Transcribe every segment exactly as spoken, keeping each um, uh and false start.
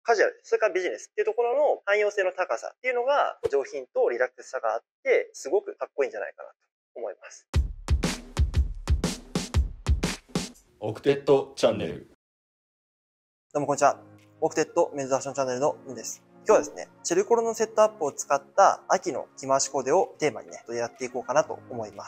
カジュアル、それからビジネスっていうところの汎用性の高さっていうのが上品とリラックスさがあって、すごくかっこいいんじゃないかなと思います。 オクテットチャンネル。 どうもこんにちは。オクテットメンズファッションチャンネルのムです。今日はですね、チルコロのセットアップを使った秋の着回しコーデをテーマにね、やっていこうかなと思います。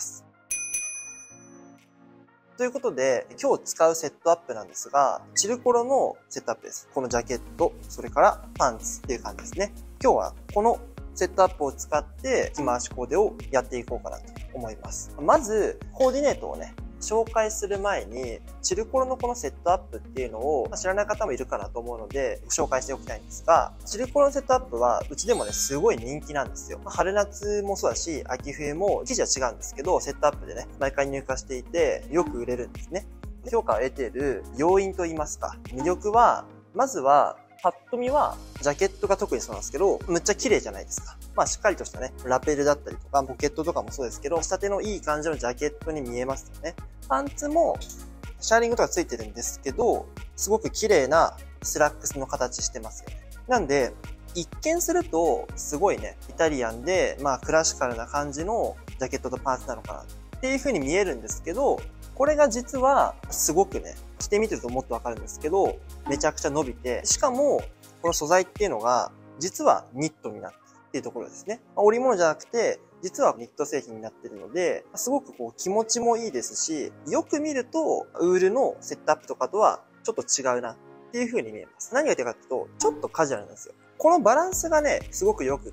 ということで、今日使うセットアップなんですが、チルコロのセットアップです。このジャケット、それからパンツっていう感じですね。今日はこのセットアップを使って着回しコーデをやっていこうかなと思います。まず、コーディネートをね、紹介する前に、チルコロのこのセットアップっていうのを知らない方もいるかなと思うので、ご紹介しておきたいんですが、チルコロのセットアップは、うちでもね、すごい人気なんですよ。春夏もそうだし、秋冬も生地は違うんですけど、セットアップでね、毎回入荷していて、よく売れるんですね。評価を得ている要因といいますか、魅力は、まずは、パッと見は、ジャケットが特にそうなんですけど、むっちゃ綺麗じゃないですか。まあしっかりとしたね、ラペルだったりとか、ポケットとかもそうですけど、仕立てのいい感じのジャケットに見えますよね。パンツも、シャーリングとかついてるんですけど、すごく綺麗なスラックスの形してますよね。なんで、一見すると、すごいね、イタリアンで、まあクラシカルな感じのジャケットとパンツなのかなっていう風に見えるんですけど、これが実はすごくね、着てみてるともっとわかるんですけど、めちゃくちゃ伸びて、しかも、この素材っていうのが、実はニットになってるっていうところですね。織物じゃなくて、実はニット製品になってるので、すごくこう気持ちもいいですし、よく見ると、ウールのセットアップとかとはちょっと違うなっていう風に見えます。何が言ってるかっていうと、ちょっとカジュアルなんですよ。このバランスがね、すごく良くって、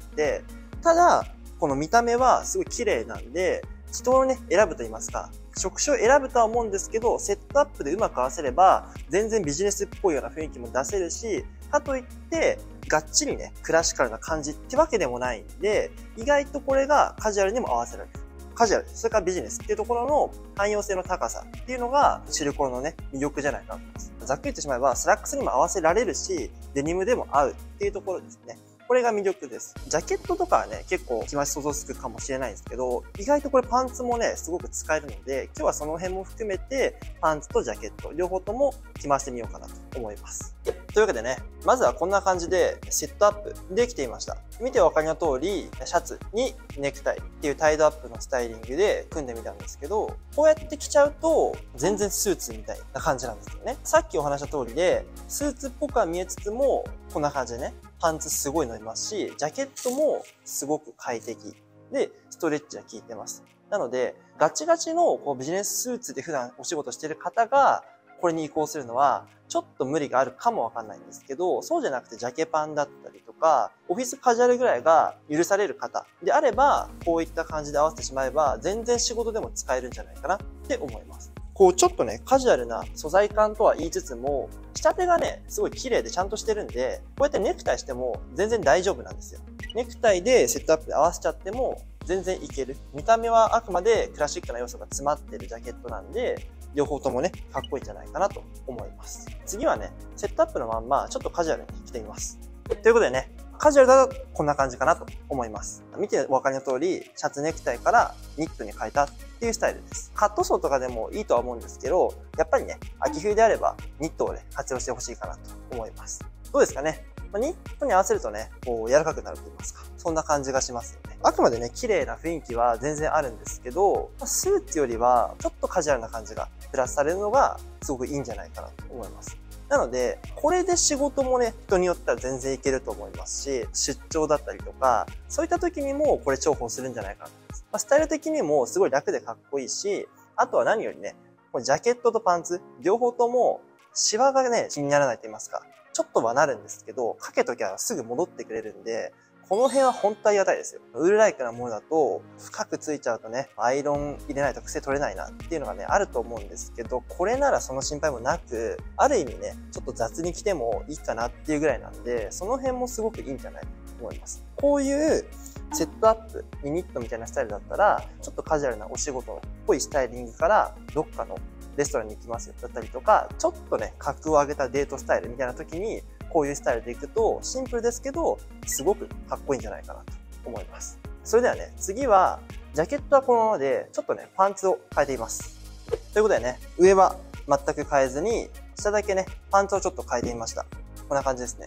ただ、この見た目はすごい綺麗なんで、人をね、選ぶと言いますか、職種を選ぶとは思うんですけど、セットアップでうまく合わせれば、全然ビジネスっぽいような雰囲気も出せるし、かといって、がっちりね、クラシカルな感じってわけでもないんで、意外とこれがカジュアルにも合わせられる。カジュアル、それからビジネスっていうところの汎用性の高さっていうのが、チルコロのね、魅力じゃないかなと思います。ざっくり言ってしまえば、スラックスにも合わせられるし、デニムでも合うっていうところですね。これが魅力です。ジャケットとかはね、結構着回し想像つくかもしれないんですけど、意外とこれパンツもね、すごく使えるので、今日はその辺も含めて、パンツとジャケット、両方とも着回してみようかなと思います。というわけでね、まずはこんな感じでセットアップできていました。見てお分かりの通り、シャツにネクタイっていうタイドアップのスタイリングで組んでみたんですけど、こうやって着ちゃうと、全然スーツみたいな感じなんですよね。さっきお話した通りで、スーツっぽくは見えつつも、こんな感じでね、パンツすごい伸びますし、ジャケットもすごく快適で、ストレッチが効いてます。なので、ガチガチのこうビジネススーツで普段お仕事してる方が、これに移行するのは、ちょっと無理があるかもわかんないんですけど、そうじゃなくてジャケパンだったりとか、オフィスカジュアルぐらいが許される方であれば、こういった感じで合わせてしまえば、全然仕事でも使えるんじゃないかなって思います。こうちょっとね、カジュアルな素材感とは言いつつも、仕立てがね、すごい綺麗でちゃんとしてるんで、こうやってネクタイしても全然大丈夫なんですよ。ネクタイでセットアップで合わせちゃっても全然いける。見た目はあくまでクラシックな要素が詰まってるジャケットなんで、両方ともね、かっこいいんじゃないかなと思います。次はね、セットアップのまんま、ちょっとカジュアルに着てみます。ということでね、カジュアルだとこんな感じかなと思います。見てお分かりの通り、シャツネクタイからニットに変えたっていうスタイルです。カットソーとかでもいいとは思うんですけど、やっぱりね、秋冬であればニットをね、活用してほしいかなと思います。どうですかね？まあ、ニットに合わせるとね、こう柔らかくなると言いますか。そんな感じがしますよね。あくまでね、綺麗な雰囲気は全然あるんですけど、スーツよりはちょっとカジュアルな感じがプラスされるのがすごくいいんじゃないかなと思います。なので、これで仕事もね、人によっては全然いけると思いますし、出張だったりとか、そういった時にもこれ重宝するんじゃないかなと思います。まあ、スタイル的にもすごい楽でかっこいいし、あとは何よりね、これジャケットとパンツ、両方ともシワがね、気にならないと言いますか、ちょっとはなるんですけど、かけときゃすぐ戻ってくれるんで、この辺は本当ありがたいですよ。ウールライクなものだと、深くついちゃうとね、アイロン入れないと癖取れないなっていうのがね、あると思うんですけど、これならその心配もなく、ある意味ね、ちょっと雑に着てもいいかなっていうぐらいなんで、その辺もすごくいいんじゃないかと思います。こういうセットアップにニットみたいなスタイルだったら、ちょっとカジュアルなお仕事っぽいスタイリングから、どっかのレストランに行きますよだったりとか、ちょっとね、格を上げたデートスタイルみたいな時に、こういうスタイルでいくと、シンプルですけど、すごくかっこいいんじゃないかなと思います。それではね、次は、ジャケットはこのままで、ちょっとね、パンツを変えています。ということでね、上は全く変えずに、下だけね、パンツをちょっと変えてみました。こんな感じですね。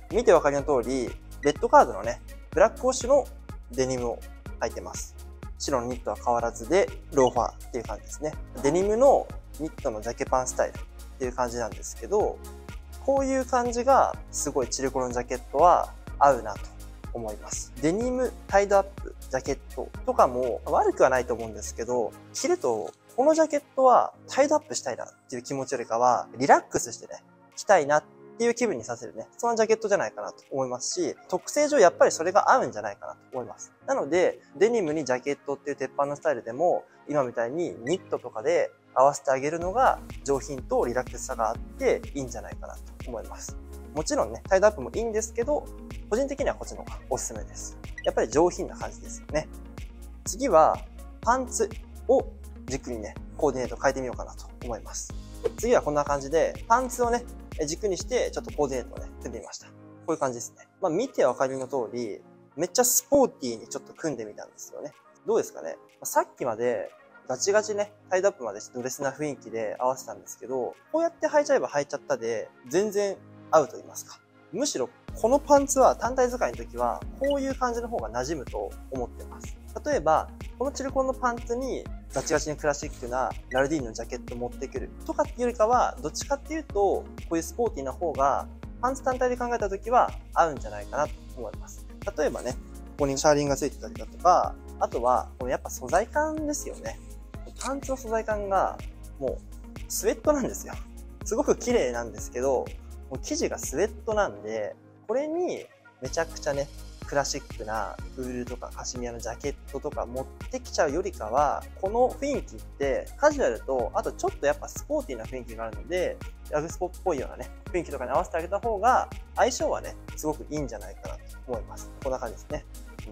見てわかりの通り、レッドカードのね、ブラックウォッシュのデニムを履いてます。白のニットは変わらずで、ローファーっていう感じですね。デニムのニットのジャケパンスタイルっていう感じなんですけど、こういう感じがすごいチルコロのジャケットは合うなと思います。デニムタイドアップジャケットとかも悪くはないと思うんですけど、着るとこのジャケットはタイドアップしたいなっていう気持ちよりかはリラックスしてね、着たいなっていう気分にさせるね、そんなジャケットじゃないかなと思いますし、特性上やっぱりそれが合うんじゃないかなと思います。なので、デニムにジャケットっていう鉄板のスタイルでも、今みたいにニットとかで合わせてあげるのが上品とリラックスさがあっていいんじゃないかなと思います。もちろんね、タイドアップもいいんですけど、個人的にはこっちの方がおすすめです。やっぱり上品な感じですよね。次は、パンツを軸にね、コーディネート変えてみようかなと思います。次はこんな感じで、パンツをね、軸にして、ちょっとコーディネートをね、組んでみました。こういう感じですね。まあ見てわかりの通り、めっちゃスポーティーにちょっと組んでみたんですよね。どうですかね。さっきまでガチガチね、タイドアップまでドレスな雰囲気で合わせたんですけど、こうやって履いちゃえば履いちゃったで、全然合うと言いますか。むしろ、このパンツは単体使いの時は、こういう感じの方が馴染むと思ってます。例えば、このチルコンのパンツにガチガチにクラシックなラルディーニのジャケット持ってくるとかっていうよりかは、どっちかっていうと、こういうスポーティーな方が、パンツ単体で考えた時は合うんじゃないかなと思います。例えばね、ここにシャーリンがついてたりだとか、あとは、このやっぱ素材感ですよね。パンツの素材感が、もう、スウェットなんですよ。すごく綺麗なんですけど、もう生地がスウェットなんで、これにめちゃくちゃね、クラシックなウールとかカシミヤのジャケットとか持ってきちゃうよりかは、この雰囲気ってカジュアルと、あとちょっとやっぱスポーティーな雰囲気があるので、ラグスポっぽいようなね、雰囲気とかに合わせてあげた方が、相性はね、すごくいいんじゃないかなと思います。こんな感じですね。うん、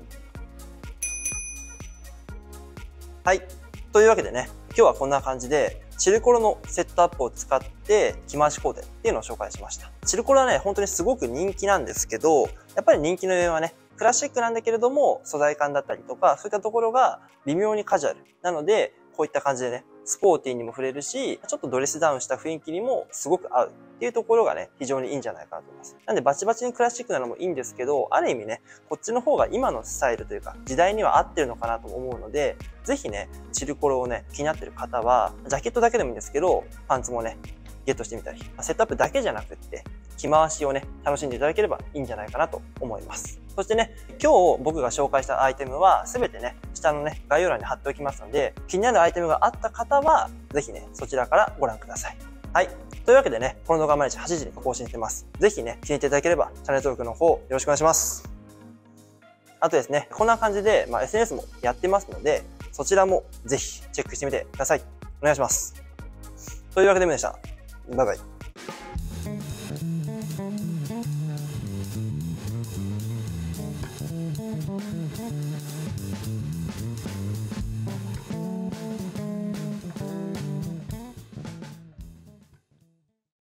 はい。というわけでね、今日はこんな感じで、チルコロのセットアップを使って着回しコーデっていうのを紹介しました。チルコロはね、本当にすごく人気なんですけど、やっぱり人気の上はね、クラシックなんだけれども、素材感だったりとか、そういったところが微妙にカジュアル。なので、こういった感じでね、スポーティーにも触れるし、ちょっとドレスダウンした雰囲気にもすごく合うっていうところがね、非常にいいんじゃないかなと思います。なんでバチバチにクラシックなのもいいんですけど、ある意味ね、こっちの方が今のスタイルというか、時代には合ってるのかなと思うので、ぜひね、チルコロをね、気になってる方は、ジャケットだけでもいいんですけど、パンツもね、ゲットしてみたり、セットアップだけじゃなくって、着回しをね、楽しんでいただければいいんじゃないかなと思います。そしてね、今日僕が紹介したアイテムはすべてね、下のね、概要欄に貼っておきますので、気になるアイテムがあった方は、ぜひね、そちらからご覧ください。はい。というわけでね、この動画は毎日はちじに更新してます。ぜひね、気に入っていただければ、チャンネル登録の方よろしくお願いします。あとですね、こんな感じで、まあ、エスエヌエス もやってますので、そちらもぜひチェックしてみてください。お願いします。というわけで、ムでした。バイバイ。 Thank you.